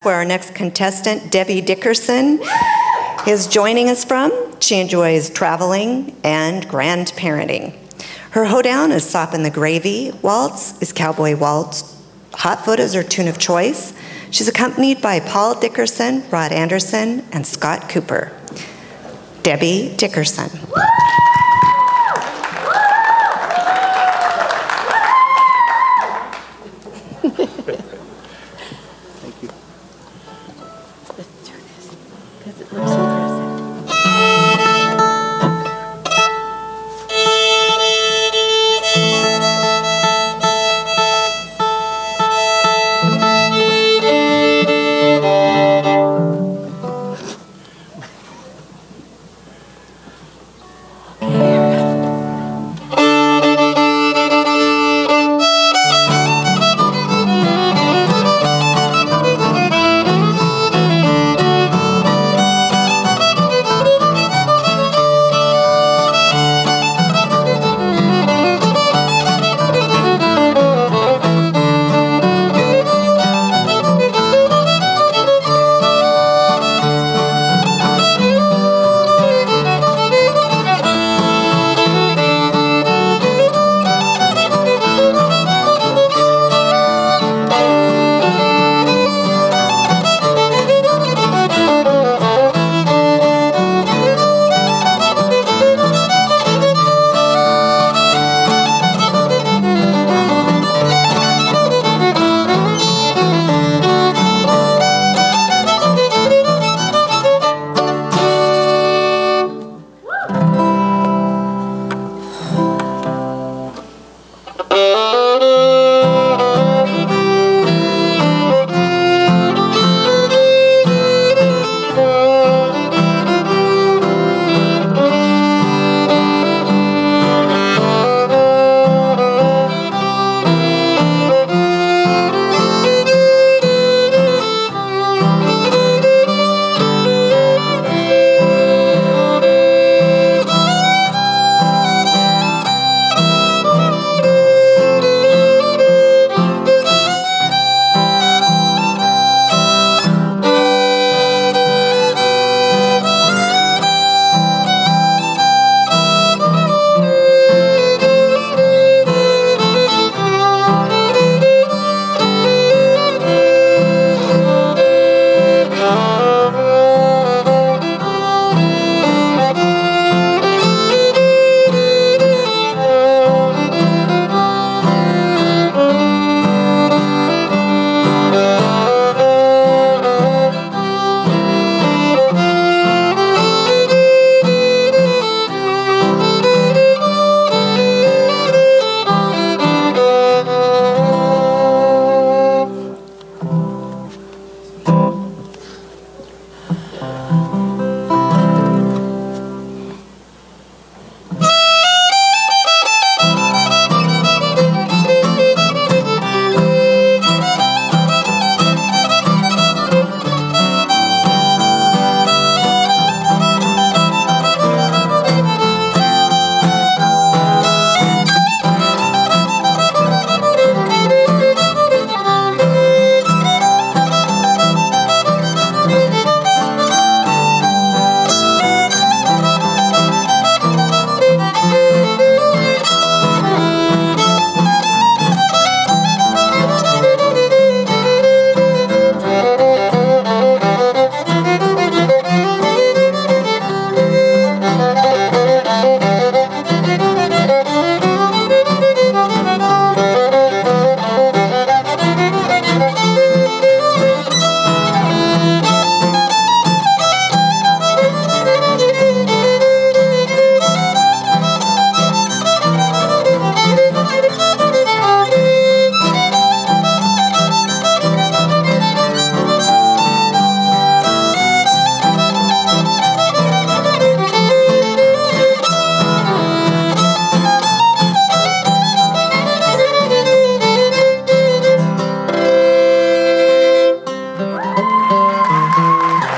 where our next contestant, Debbie Dickerson, is joining us from. She enjoys traveling and grandparenting. Her hoedown is Sop in the Gravy, waltz is Cowboy Waltz, Hotfoot is her tune of choice. She's accompanied by Paul Dickerson, Rod Anderson, and Scott Cooper. Debbie Dickerson. Thank you. Let's do this because it looks impressive.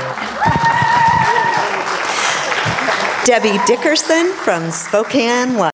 Debbie Dickerson from Spokane,